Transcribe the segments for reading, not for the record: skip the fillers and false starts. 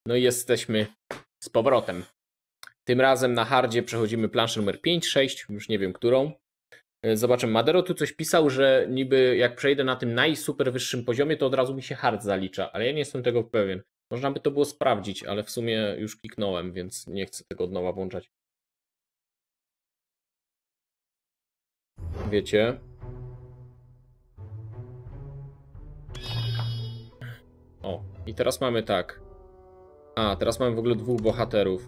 No i jesteśmy z powrotem. Tym razem na hardzie przechodzimy planszę numer 5, 6, już nie wiem którą. Zobaczymy, Madero tu coś pisał, że niby jak przejdę na tym najsuper wyższym poziomie, to od razu mi się hard zalicza, ale ja nie jestem tego pewien. Można by to było sprawdzić, ale w sumie już kliknąłem, więc nie chcę tego od nowa włączać. Wiecie? O, i teraz mamy tak. A, teraz mamy w ogóle dwóch bohaterów.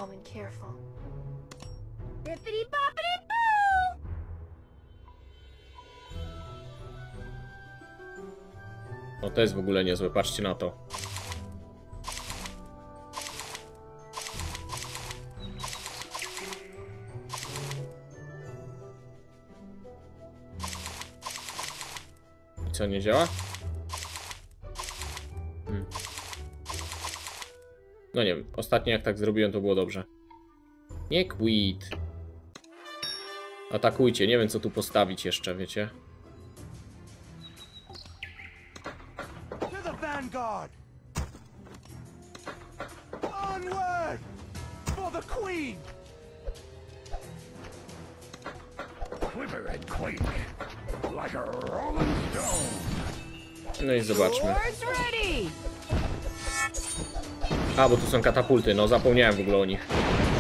O, to jest w ogóle niezłe, patrzcie na to. I co, nie działa? No nie wiem, ostatnio jak tak zrobiłem, to było dobrze. Nie quit. Atakujcie, nie wiem co tu postawić jeszcze, wiecie? Vanguard! Onward! For the Queen! Quiver and quake like a rolling stone. No i zobaczmy. A, bo tu są katapulty, no zapomniałem w ogóle o nich.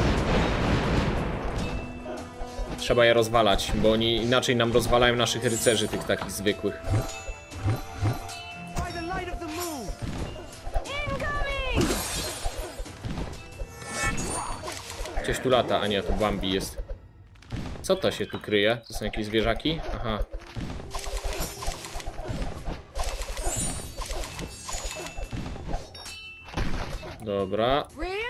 Trzeba je rozwalać, bo oni inaczej nam rozwalają naszych rycerzy, tych takich zwykłych. Gdzieś tu lata, a nie, to Bambi jest. Co to się tu kryje? To są jakieś zwierzaki? Aha. Dobra.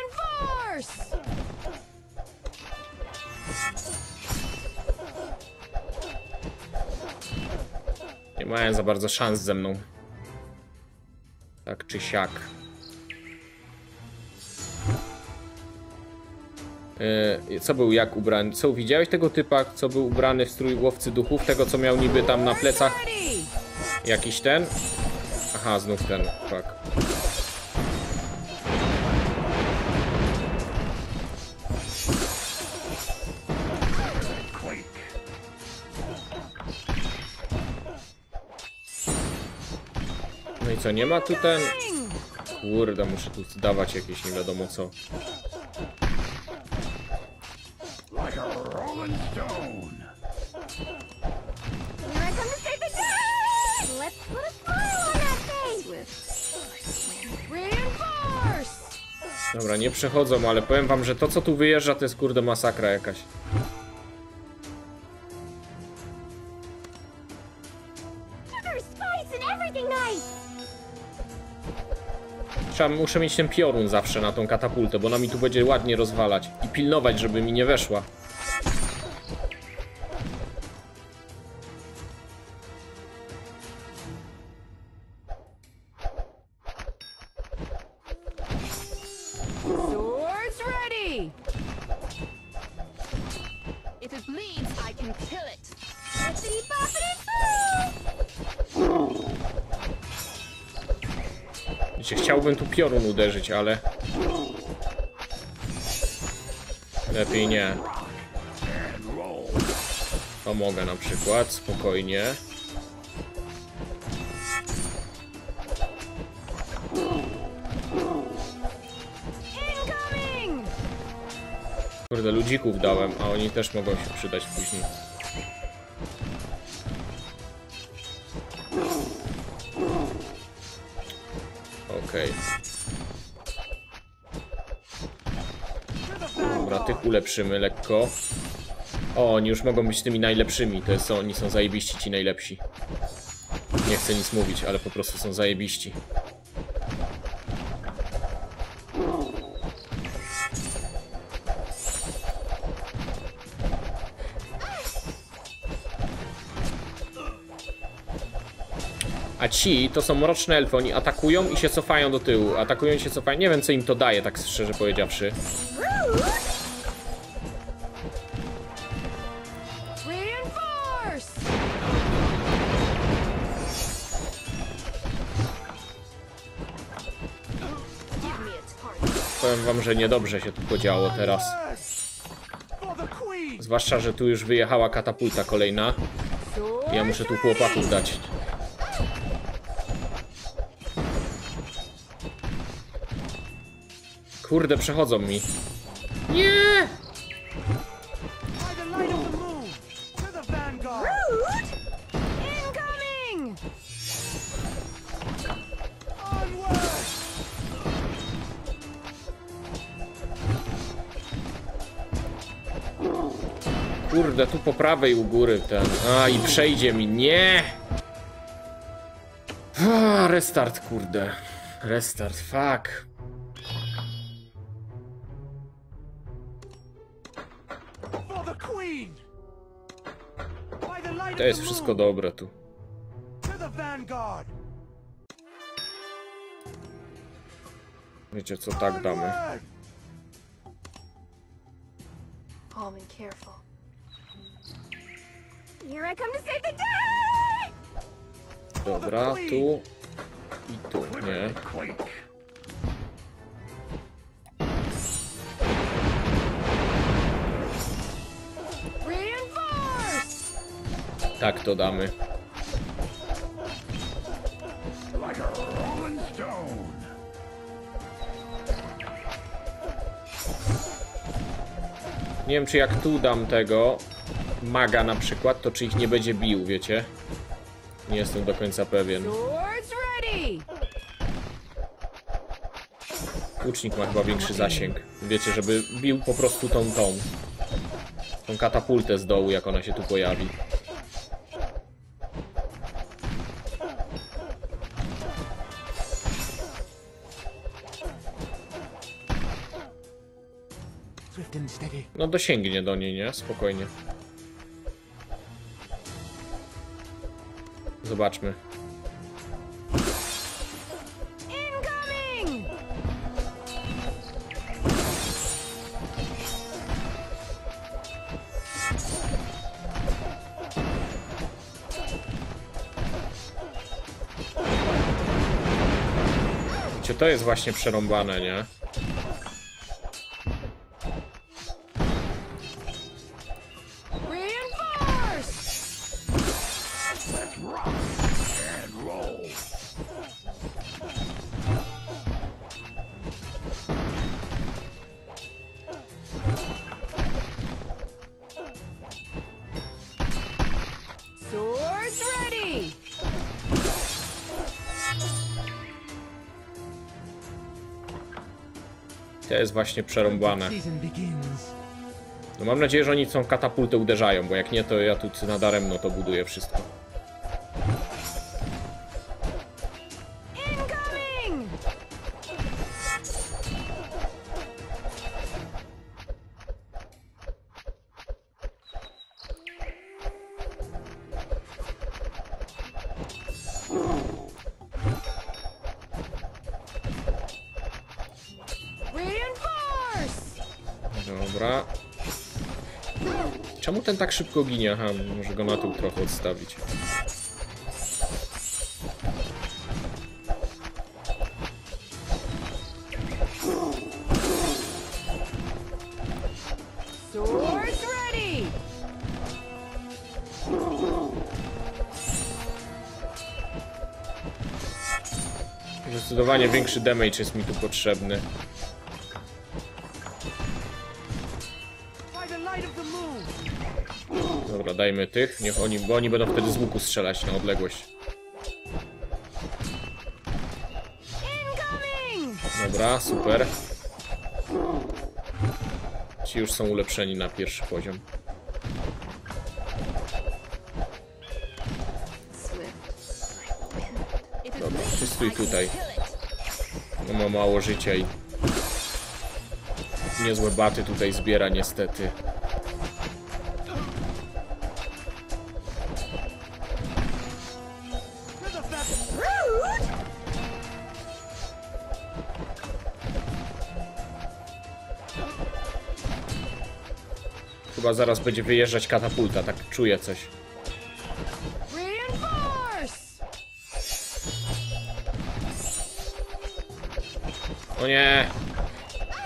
Nie mają za bardzo szans ze mną. Tak czy siak. Co był jak ubrany? Co, widziałeś tego typa, co był ubrany w strój łowcy duchów? Tego, co miał niby tam na plecach? Jakiś ten? Aha, znów ten. Fuck. No i co, nie ma tu ten? Kurde, muszę tu dawać jakieś nie wiadomo co. Dobra, nie przechodzą, ale powiem wam, że to co tu wyjeżdża to jest kurde masakra jakaś. Muszę mieć ten piorun zawsze na tą katapultę, bo ona mi tu będzie ładnie rozwalać. I pilnować, żeby mi nie weszła. Chciałbym tu piorun uderzyć, ale lepiej nie. Pomogę na przykład, spokojnie. Kurde, ludzików dałem, a oni też mogą się przydać później. Okej. Dobra, tych ulepszymy lekko. O, oni już mogą być tymi najlepszymi. To jest, oni są zajebiści, ci najlepsi. Nie chcę nic mówić, ale po prostu są zajebiści. A ci to są mroczne elfy, oni atakują i się cofają do tyłu. Atakują i się cofają. Nie wiem co im to daje, tak szczerze powiedziawszy. Powiem wam, że niedobrze się tu podziało teraz. For the Queen! Zwłaszcza, że tu już wyjechała katapulta kolejna. Ja muszę tu chłopaków dać. Kurde, przechodzą mi. Nie! By the light of the moon! To the vanguard! Rude! Incoming! Onward! Kurde, tu po prawej u góry ten. A, i przejdzie mi. Nie! Restart, kurde. Restart, fuck. For the Queen! By the light To of jest the wszystko moon! dobre tu. To the vanguard! Wiecie co, tak damy. Onward! Calm and careful. Here I come to save the day! Dobra, tu i tu, nie. Reinforce! Tak to damy. Like a rolling stone! Nie wiem, czy jak tu dam tego maga na przykład, to czy ich nie będzie bił, wiecie? Nie jestem do końca pewien. Swords ready! Łucznik ma chyba większy zasięg. Wiecie, żeby bił po prostu tą katapultę z dołu, jak ona się tu pojawi. Swift and steady. No dosięgnie do niej, nie? Spokojnie. Zobaczmy. Incoming! Wiecie, to jest właśnie przerąbane, nie? Reinforce! Let's rock and roll! Swords ready! To jest właśnie przerąbane. Season begins. No mam nadzieję, że oni tą katapultę uderzają, bo jak nie, to ja tu nadaremno to buduję wszystko. Incoming! Reinforce! Dobra. Czemu ten tak szybko ginie? Aha, może go na tył trochę odstawić. Swords ready! Zdecydowanie większy damage jest mi tu potrzebny. By the light of the moon! Dobra, dajmy tych, niech oni, bo oni będą wtedy z łuku strzelać na odległość. Incoming! Dobra, super. Ci już są ulepszeni na pierwszy poziom. Dobra, ty stój tutaj. No ma mało życia i niezłe baty tutaj zbiera niestety. To the vanguard! Rude! Chyba zaraz będzie wyjeżdżać katapulta, tak czuję coś. Reinforce! O nie!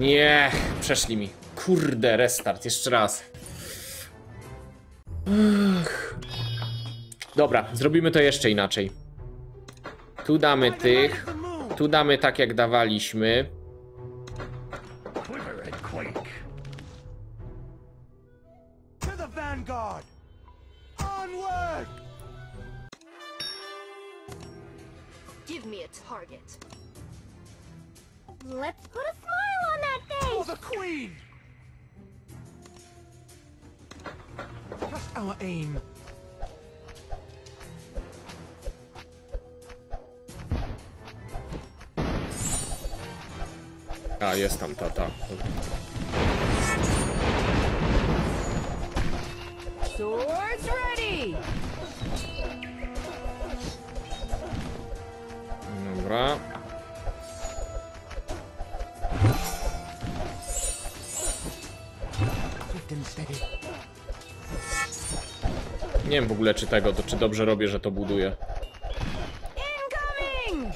Nie, przeszli mi. Kurde, restart, jeszcze raz. Dobra, zrobimy to jeszcze inaczej. Tu damy tych. Tu damy tak jak dawaliśmy. Quiver and quake. To the vanguard. Onward. Give me a target. Let's put a smile on that For face. the queen. Just our aim. A, jest tam ta. Swords ready. Dobra. Swift and steady. Nie wiem w ogóle czy dobrze robię, że to buduję. Incoming.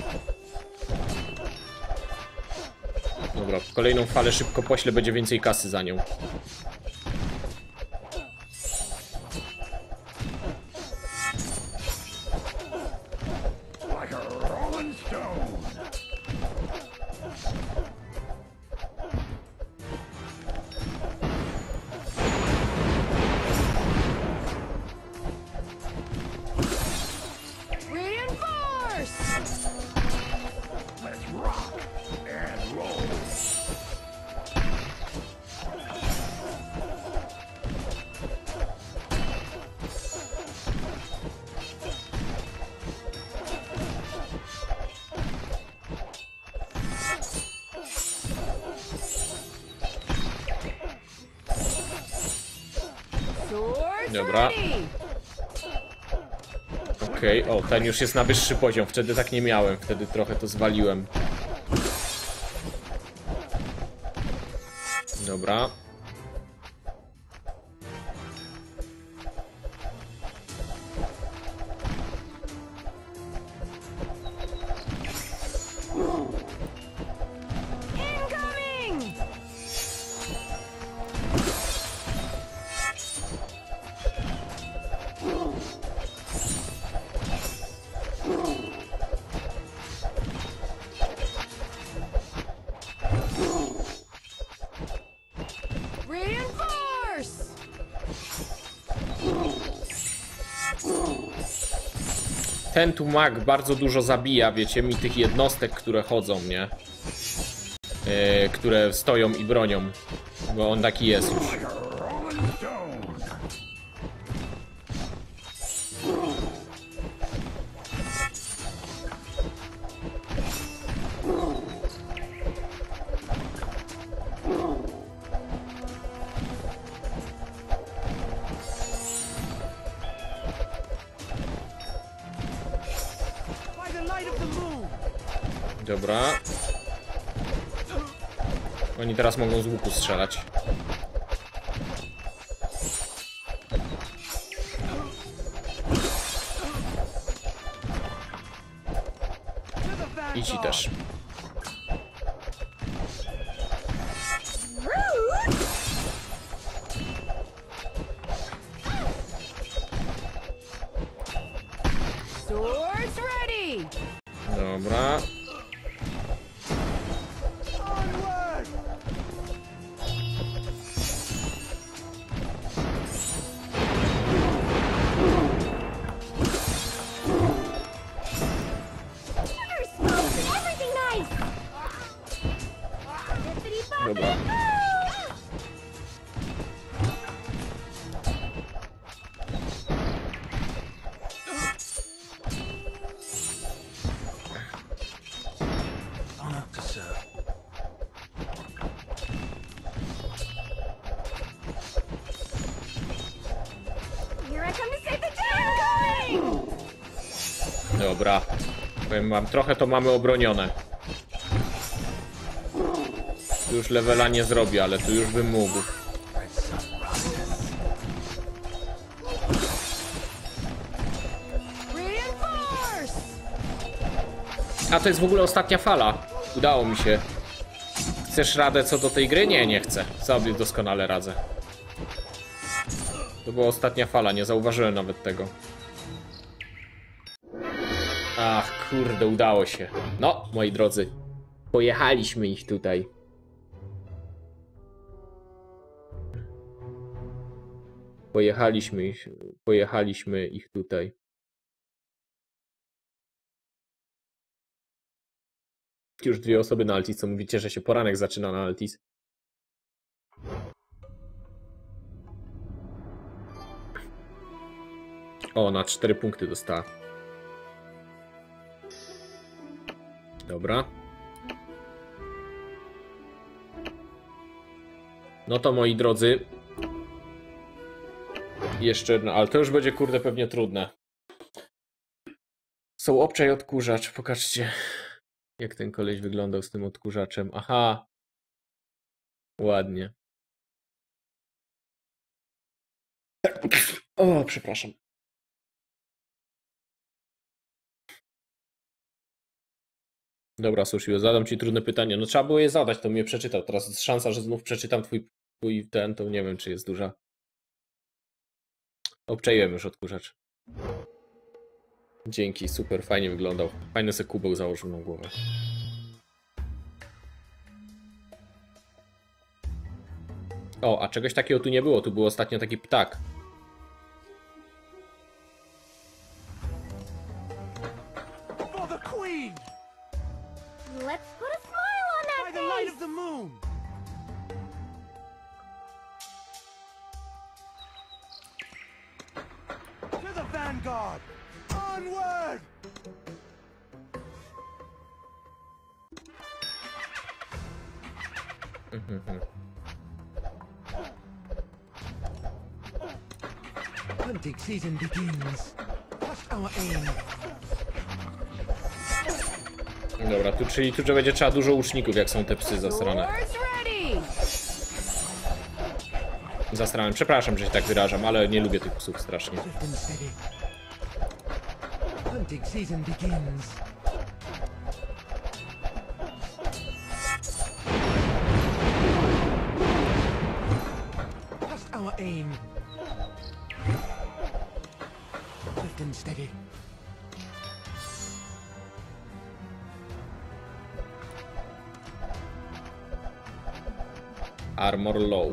Dobra, kolejną falę szybko poślę, będzie więcej kasy za nią. Like a rolling stone. Reinforce. Let's rock and roll. Swords Dobra. ready. Okej, o, ten już jest na wyższy poziom. Wtedy tak nie miałem, wtedy trochę to zwaliłem. Dobra. Incoming. Reinforce. Ten tu mag bardzo dużo zabija, wiecie, mi tych jednostek, które chodzą, nie? Które stoją i bronią. Bo on taki jest już. Like a rolling stone. By the light of the moon. Dobra. Oni teraz mogą z łuku strzelać. To the vanguard. I ci też. Rude. Swords ready. Dobra. Onward. There's smoke and everything nice. Dobra. Honor to serve. Here I come to save the day. Incoming. Dobra. Powiem wam, trochę to mamy obronione. Tu już levela nie zrobię, ale tu już bym mógł. Reinforce. A to jest w ogóle ostatnia fala. Udało mi się. Chcesz radę co do tej gry? Nie, nie chcę. Sobie doskonale radzę. To była ostatnia fala, nie zauważyłem nawet tego. Ach, kurde, udało się. No, moi drodzy, pojechaliśmy ich tutaj. Pojechaliśmy ich tutaj. Już 2 osoby na Altis, co mówicie, że się poranek zaczyna na Altis. O, na 4 punkty dostała. Dobra. No to moi drodzy. Jeszcze jedna, ale to już będzie kurde pewnie trudne. Są obczaj odkurzacz, pokażcie. Jak ten koleś wyglądał z tym odkurzaczem. Aha. Ładnie. O, przepraszam. Dobra, Sushiu, zadam ci trudne pytanie. No trzeba było je zadać, to mnie przeczytał. Teraz jest szansa, że znów przeczytam twój ten, to nie wiem, czy jest duża. Obczaiłem już odkurzacz. Dzięki, super, fajnie wyglądał. Fajny se kubeł założył na głowę. O, a czegoś takiego tu nie było. Tu był ostatnio taki ptak. For the queen! Let's put a smile on that By the light face! of the moon! To the vanguard! Onward! Hunting season begins. What's our aim? Dobra, tu, czyli tu będzie trzeba dużo łuczników, jak są te psy zasrane. Swords ready! Zasrane. Przepraszam, że się tak wyrażam, ale nie lubię tych psów strasznie. Swift and steady. Hunting season begins. What's our aim? Swift and steady. Armor low.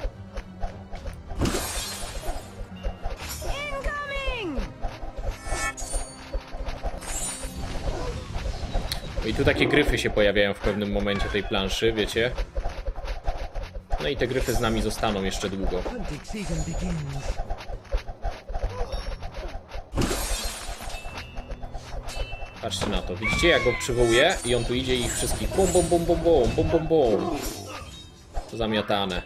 Incoming! No i tu takie gryfy się pojawiają w pewnym momencie tej planszy, wiecie? No i te gryfy z nami zostaną jeszcze długo. Hunting season begins. Patrzcie na to. Widzicie, jak go przywołuje i on tu idzie i ich wszystkich bum bum bum bum bum bum bum bum. To zamiatane.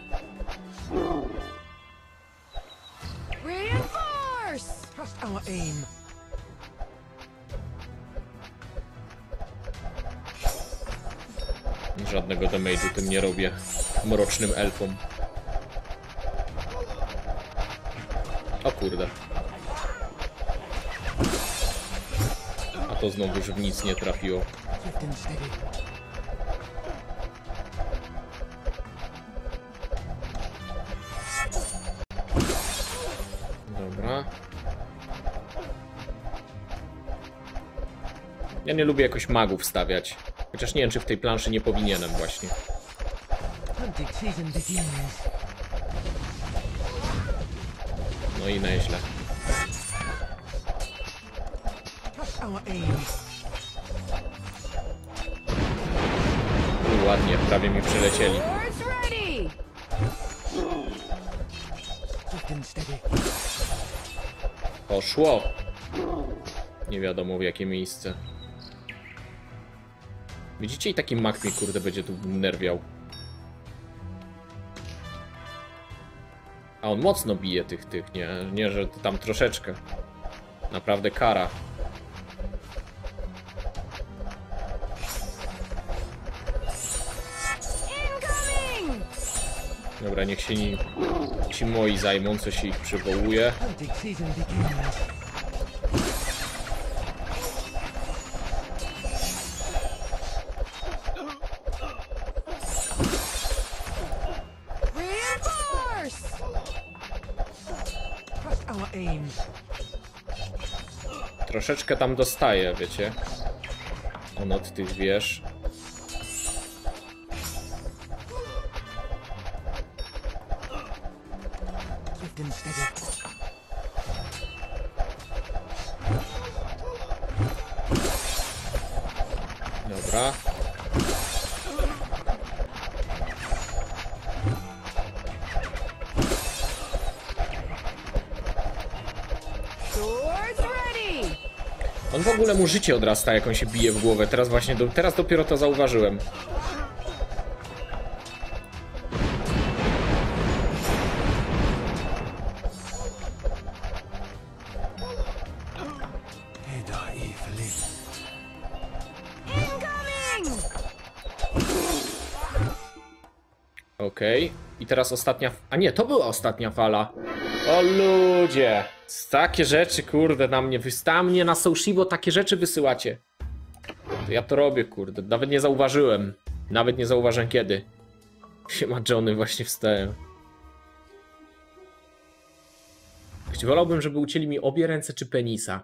Reinforce! What's our aim? Żadnego damage'u tym nie robię. Mrocznym elfom. O kurde. A to znowu już w nic nie trafiło. Swift and steady. Dobra. Ja nie lubię jakoś magów stawiać. Chociaż nie wiem, czy w tej planszy nie powinienem właśnie. Hunting season begins. No i nieźle. What's our aim? Ładnie, prawie mi przylecieli. Swords ready! Swift and steady. Poszło. Nie wiadomo w jakie miejsce. Widzicie, i taki mak mnie kurde będzie tu nerwiał. A on mocno bije tych, nie, że to tam troszeczkę. Naprawdę kara. Incoming! Dobra, niech się ci moi zajmą, co się ich przywołuje. Hunting season begins. our aims. Troszeczkę tam dostaję, wiecie. On od tych wież. Swift and steady. Dobra. Swords ready! On w ogóle mu życie odrasta, jak on się bije w głowę. Teraz właśnie, teraz dopiero to zauważyłem. Incoming! Okej. I teraz ostatnia... A nie, to była ostatnia fala. O ludzie! Takie rzeczy, kurde, na mnie na Soushibo takie rzeczy wysyłacie. To ja to robię, kurde. Nawet nie zauważyłem. Nawet nie zauważyłem kiedy. Siema Johnny, właśnie wstałem. Wolałbym, żeby ucięli mi obie ręce czy penisa.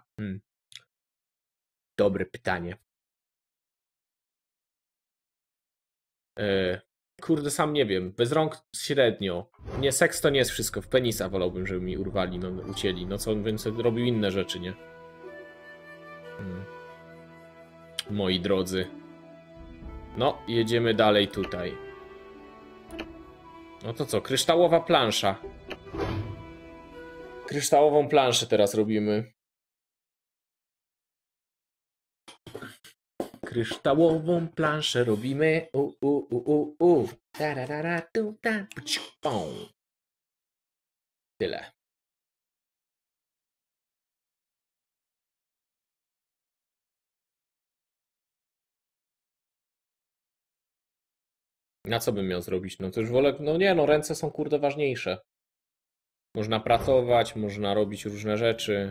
Dobre pytanie. Kurde, sam nie wiem. Bez rąk średnio. Nie, seks to nie jest wszystko. W penisa wolałbym, żeby mi urwali, no, ucięli. No co on więc robił inne rzeczy, nie? Moi drodzy. No, jedziemy dalej tutaj. No to co? Kryształowa plansza. Kryształową planszę teraz robimy. Kryształową planszę robimy. Tyle. Na co bym miał zrobić? No to już wolę... No nie, no ręce są kurde ważniejsze. Można pracować, można robić różne rzeczy.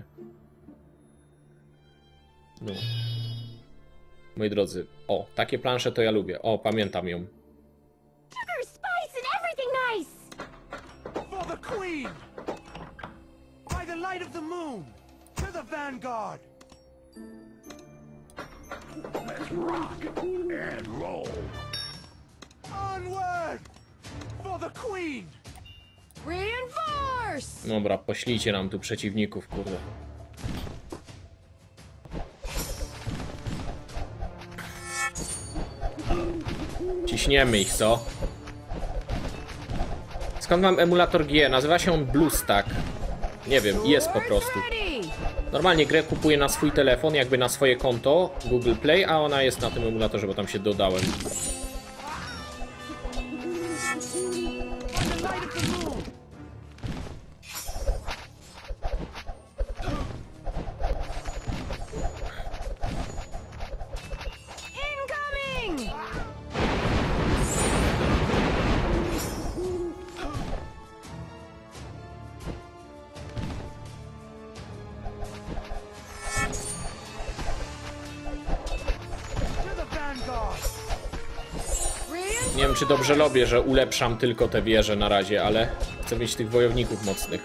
No. Moi drodzy, o, takie plansze to ja lubię. O, pamiętam ją. Sugar, spice, and everything nice! For the Queen! By the light of the moon! To the vanguard! Let's rock and roll! Onward! For the Queen! Reinforce! Dobra, poślijcie nam tu przeciwników, kurde. Ciśniemy ich, co? Skąd mam emulator G? Nazywa się on BlueStack. Nie wiem, jest po prostu. Normalnie grę kupuję na swój telefon, jakby na swoje konto Google Play, a ona jest na tym emulatorze, bo tam się dodałem. By the light of the moon! Incoming! To the vanguard! Nie wiem, czy dobrze robię, że ulepszam tylko te wieże na razie, ale chcę mieć tych wojowników mocnych.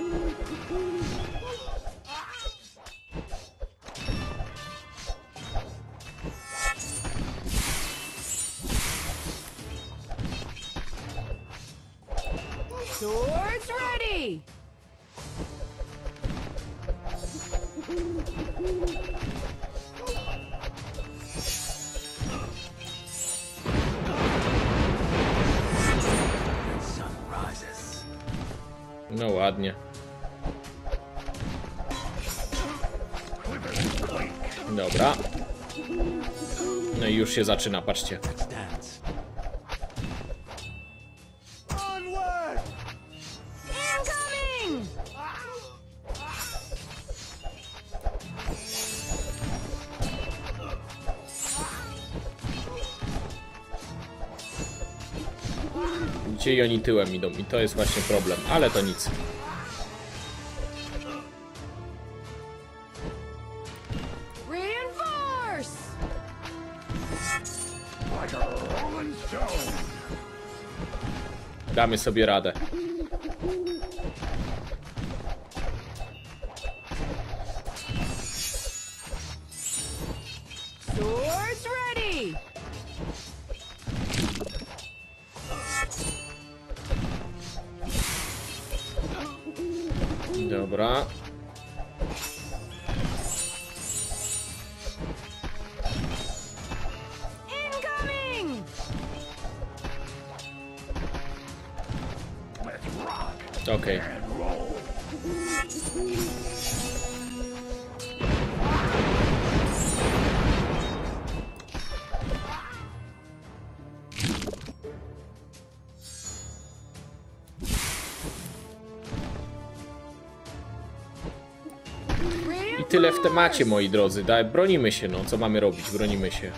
Swords ready! No ładnie. Dobra. No i już się zaczyna, patrzcie. Onward! Incoming! Gdzie i oni tyłem idą i to jest właśnie problem, ale to nic. Reinforce! Like a rolling stone! Damy sobie radę. Dobra. Incoming! Okej. I tyle w temacie, moi drodzy. Bronimy się, no. Co mamy robić? Bronimy się.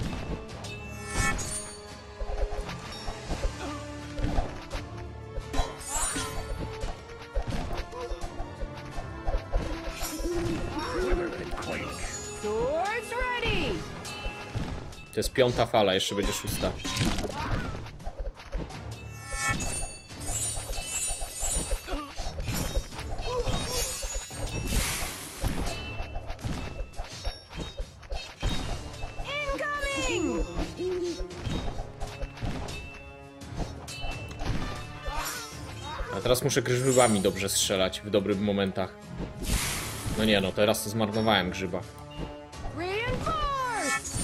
Swords ready! To jest 5. fala, jeszcze będzie 6. Incoming! A teraz muszę grzybami dobrze strzelać w dobrych momentach. No nie no, teraz to zmarnowałem grzyba. Reinforce!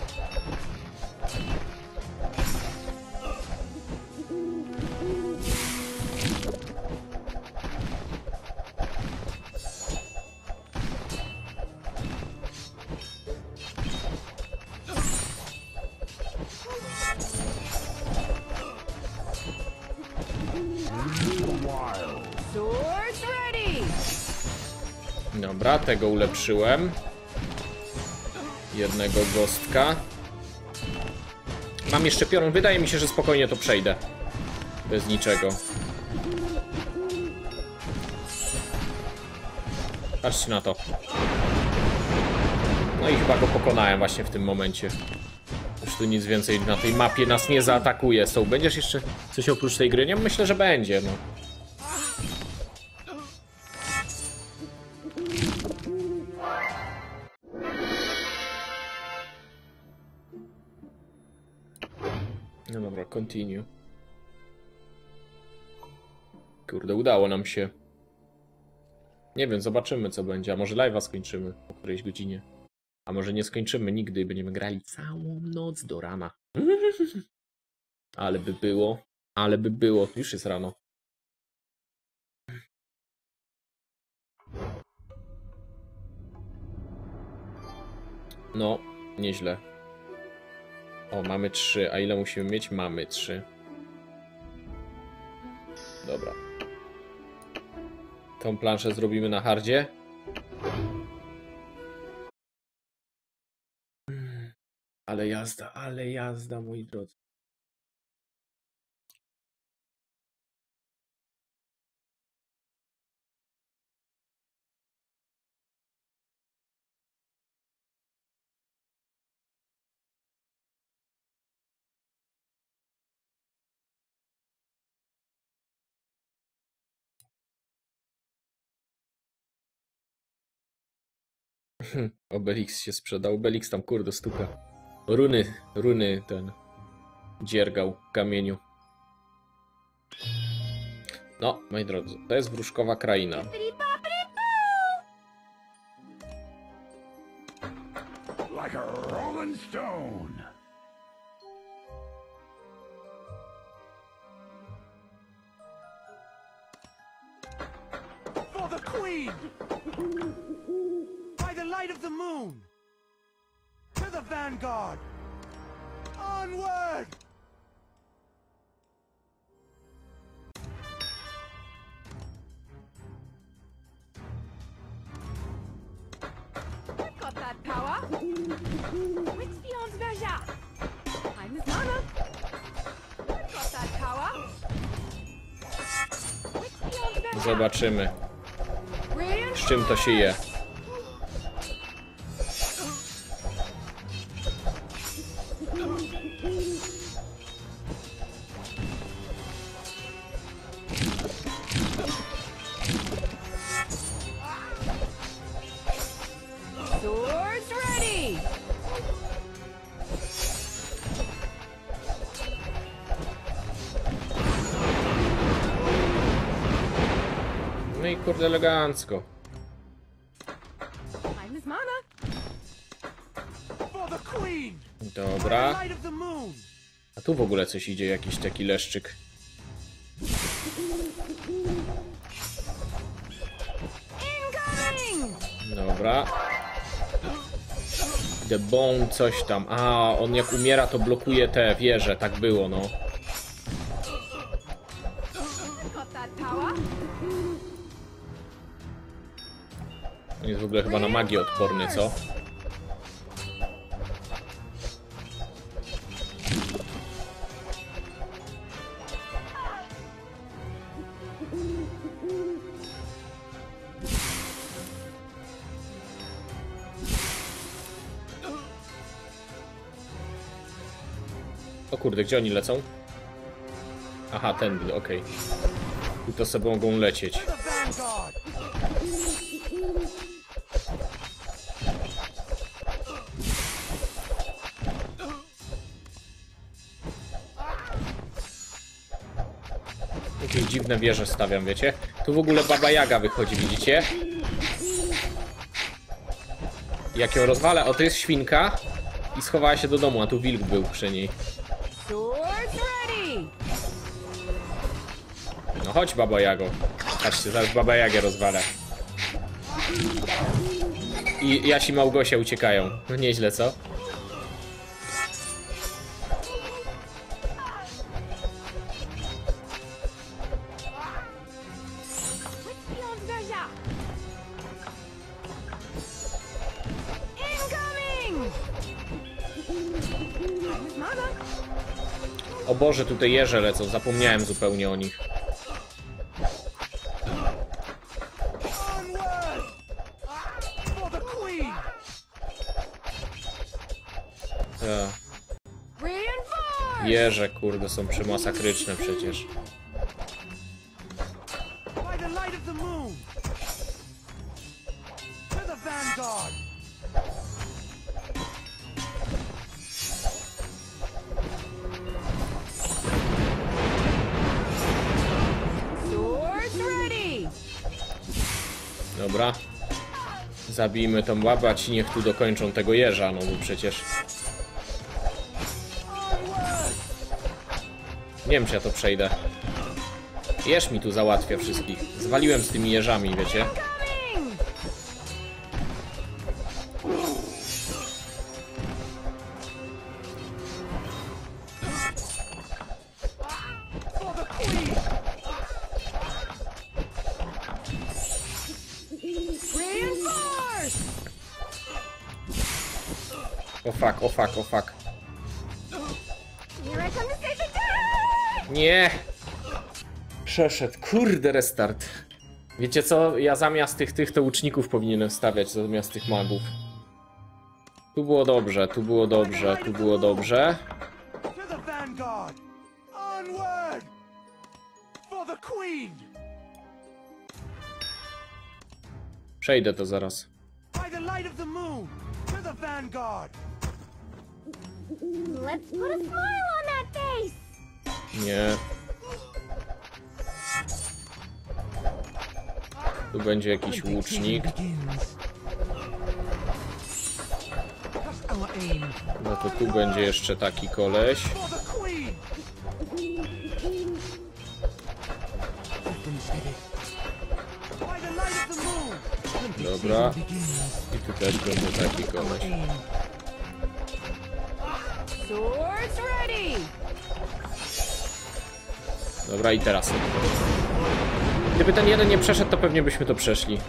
Swords ready! Dobra, tego ulepszyłem. Jednego gostka. Mam jeszcze piorun. Wydaje mi się, że spokojnie to przejdę. Bez niczego. Patrzcie na to. No i chyba go pokonałem właśnie w tym momencie. Już tu nic więcej na tej mapie nas nie zaatakuje. Będziesz jeszcze coś oprócz tej gry? Nie, myślę, że będzie, no. No dobra, continue. Kurde, udało nam się. Nie wiem, zobaczymy co będzie. A może live'a skończymy po którejś godzinie. A może nie skończymy nigdy i będziemy grali całą noc do rana. Ale by było. Ale by było. Już jest rano. No, nieźle. O, mamy 3. A ile musimy mieć? Mamy 3. Dobra. Tą planszę zrobimy na hardzie. Ale jazda, moi drodzy. Obelix się sprzedał. Obelix tam kurde stuka. Runy ten dziergał w kamieniu. No, moi drodzy, to jest wróżkowa kraina. Like a rolling stone. For the Queen! By the light of the moon! To the vanguard! Onward! Got that power? What's beyond Verja? I'm his mama. Got that power? What's beyond Verja? Zobaczymy, z czym to się je. Swords ready! No No i kurde elegancko. Time is mana. For the queen! By Dobra. the light of the moon! A tu w ogóle coś idzie, jakiś taki leszczyk. Incoming! Dobra. The Bone coś tam. A, on jak umiera to blokuje te wieże, tak było no. Got that power. On jest w ogóle chyba na magię odporny, co? O kurde, gdzie oni lecą? Aha, tędy, okej. I to sobie mogą lecieć. To the vanguard! Jakieś dziwne wieże stawiam, wiecie? Tu w ogóle Baba Jaga wychodzi, widzicie? Jak ją rozwalę, o to jest świnka i schowała się do domu, a tu wilk był przy niej. Swords ready. No chodź Baba Jago. Patrzcie, zaraz Baba Jagę rozwalę. I Jasi Małgosia uciekają. No nieźle, co? With Fion's Verja. Incoming! Time is mana. O Boże, tutaj jeże lecą, zapomniałem zupełnie o nich. Onward! For the queen! Reinforce! Jeże, kurde, są przemasakryczne przecież. By the light of the moon! To the vanguard! Swords ready. Dobra. Zabijmy tą babę, a ci niech tu dokończą tego jeża, no bo przecież... Nie wiem, czy ja to przejdę. Jeż mi tu załatwia wszystkich. Zwaliłem z tymi jeżami, wiecie? Coming! For the queen! Reinforce! O fuck, o fuck, o fuck. Here I come to save the day! Nie! Przeszedł. Kurde, restart. Wiecie co? Ja zamiast tych to łuczników powinienem stawiać, zamiast tych magów. Tu było dobrze, tu było dobrze, tu było dobrze. To the vanguard! Onward! For the queen! Przejdę to zaraz. By the light of the moon! To the vanguard! Let's put a smile on that face! Nie. Tu będzie jakiś łucznik. Just our aim. No to tu będzie jeszcze taki koleś. For the queen! Swift and steady. By the light of the moon! Dobra. Begins. I tu też będzie taki koleś. Aim. Swords ready! Dobra, i teraz. Gdyby ten jeden nie przeszedł, to pewnie byśmy to przeszli.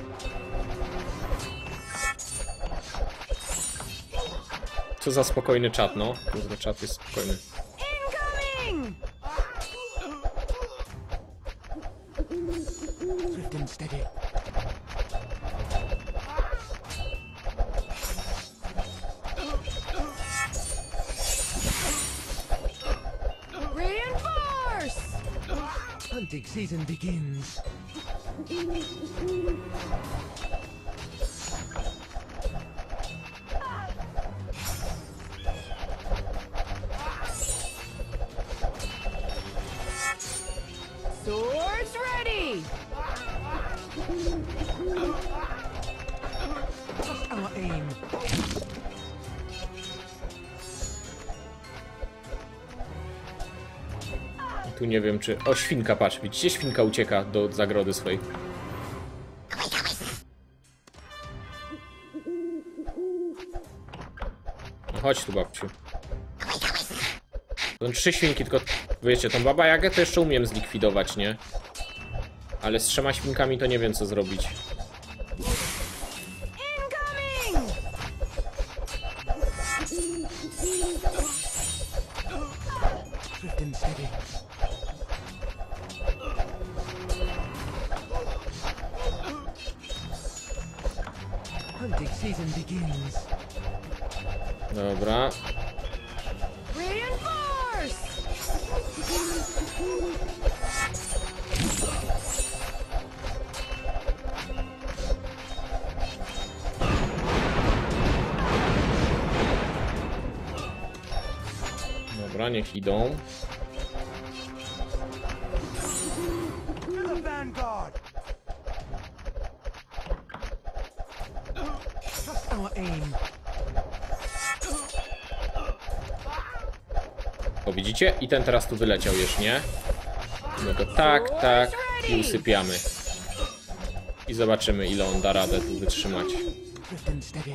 Co za spokojny czat, no. Kurde, czat jest spokojny. Incoming! Swift and steady. Reinforce! Hunting season begins. Swords ready! Tu nie wiem czy... O, świnka, patrz, widzicie? Świnka ucieka do zagrody swojej. No chodź tu, babciu. Są 3 świnki, tylko wiecie, tą Baba Jagę to jeszcze umiem zlikwidować, nie? Ale z 3 świnkami to nie wiem co zrobić. Incoming! Swift and steady. Hunting season begins. Dobra. Reinforce! Dobra, niech idą. To the vanguard! Trust our aim. O, widzicie? I ten teraz tu wyleciał już, nie? No to tak, tak i usypiamy. I zobaczymy ile on da radę tu wytrzymać. Swift and steady.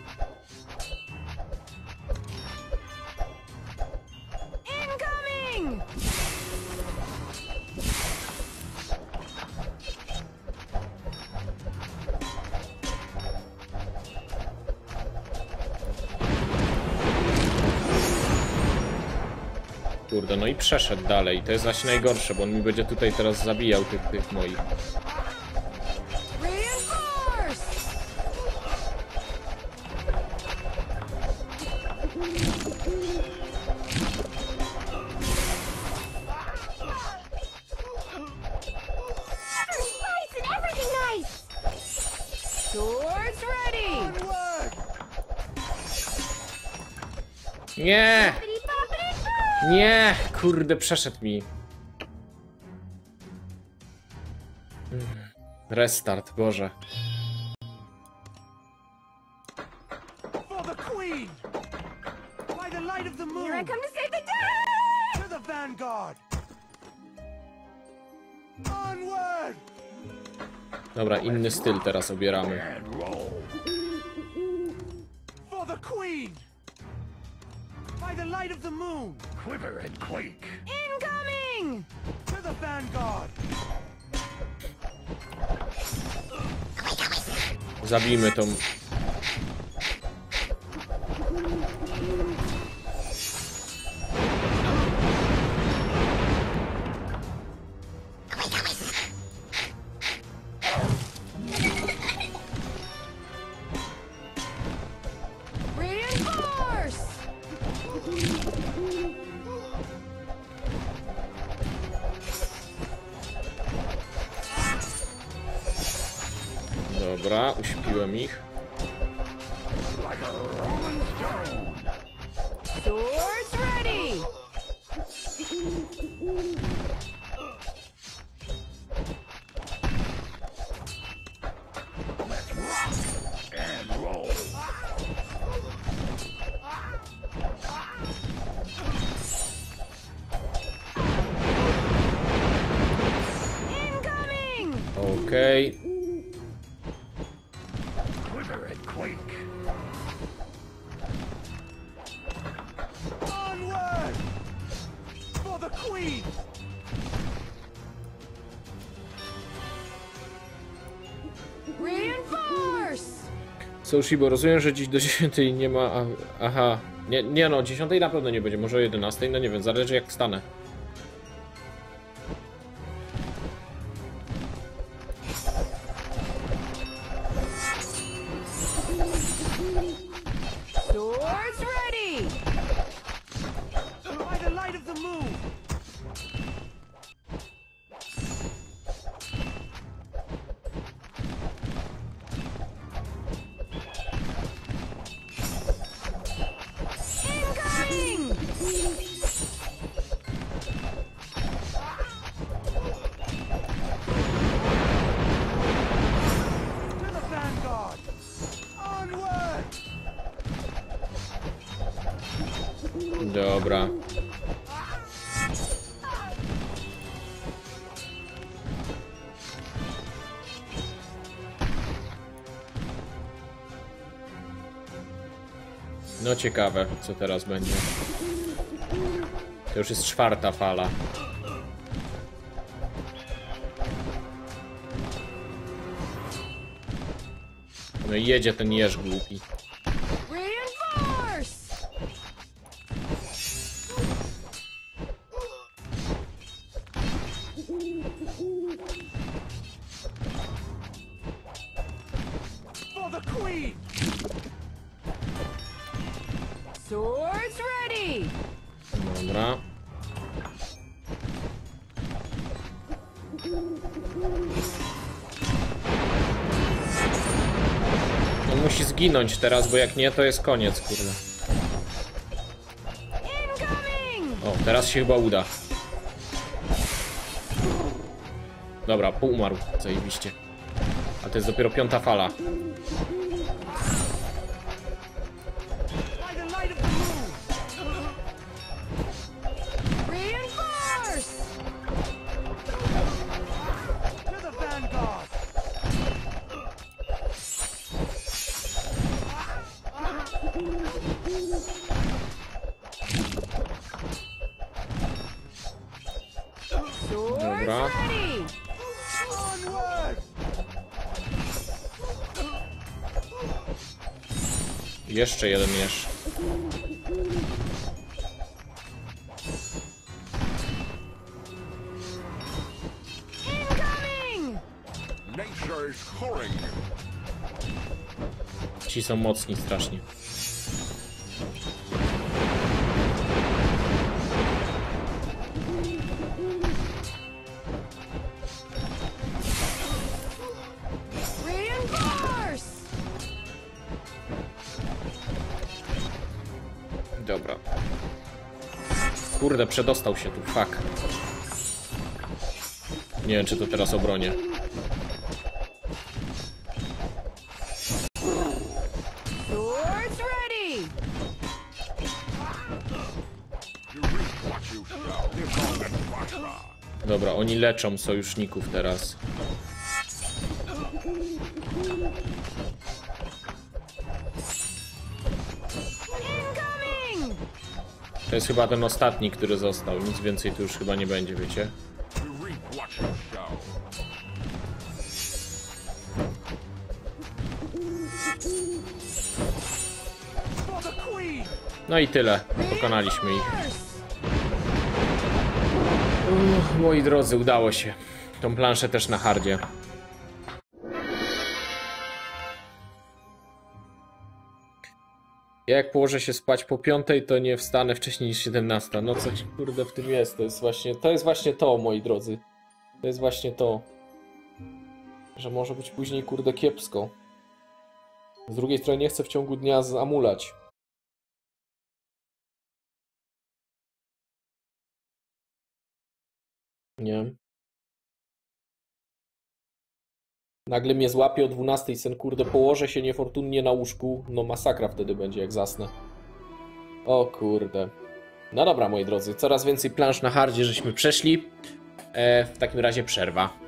Incoming! Kurde, no i przeszedł dalej. To jest właśnie najgorsze, bo on mi będzie tutaj teraz zabijał tych moich. Reinforce! Nice and everything nice! Swords ready! Onward! Nie! Bippity-boppity-boo! Nie! Kurde, przeszedł mi. Restart, Boże. For the queen! By the light of the moon! Here I come to save the day! To the vanguard! Onward! Dobra, inny styl teraz obieramy. For the queen! By the light of the moon! Quiver and quake. Incoming! To the vanguard! Zabijmy tą... Reinforce! Dobra, uśpiłem ich. Like a rolling stone. Swords ready! Let's rock and roll. Incoming! Okej. Quiver and quake. Onward! For the queen! Reinforce! Sushi, bo rozumiem, że dziś do 10 nie ma... Aha. Nie no, 10 na pewno nie będzie, może o 11, no nie wiem, zależy jak wstanę. Swords ready! By the light of the moon! Incoming! To the vanguard! Onward! Dobra. No ciekawe, co teraz będzie. To już jest 4. fala. No i jedzie ten jeż głupi. Reinforce! For the queen! Swords ready! Dobra. On musi zginąć teraz, bo jak nie, to jest koniec, kurde. Incoming! O, teraz się chyba uda. Dobra, umarł, zajebiście. A to jest dopiero 5. fala. By the light of the moon! Reinforce! To the vanguard! Swords Dobra. ready! Onward! Jeszcze jeden jeż. Incoming! Nature's calling. Ci są mocni strasznie. Reinforce! Dobra. Kurde, przedostał się tu, fuck. Nie wiem, czy to teraz obronię. Swords ready! You reap what you sow. Live long and prosper. Dobra, oni leczą sojuszników teraz. Incoming! To jest chyba ten ostatni, który został. Nic więcej tu już chyba nie będzie, wiecie? You reap what you sow. For the queen! No i tyle. Pokonaliśmy ich. Reinforce! Moi drodzy, udało się. Tą planszę też na hardzie. Ja jak położę się spać po 5, to nie wstanę wcześniej niż 17. No coś kurde w tym jest. To jest właśnie to, moi drodzy. To jest właśnie to. Że może być później kurde kiepsko. Z drugiej strony nie chcę w ciągu dnia zamulać. Nie. Nagle mnie złapie o 12 sen, kurde, położę się niefortunnie na łóżku. No masakra wtedy będzie, jak zasnę. O kurde. No dobra, moi drodzy, coraz więcej plansz na hardzie żeśmy przeszli. W takim razie przerwa.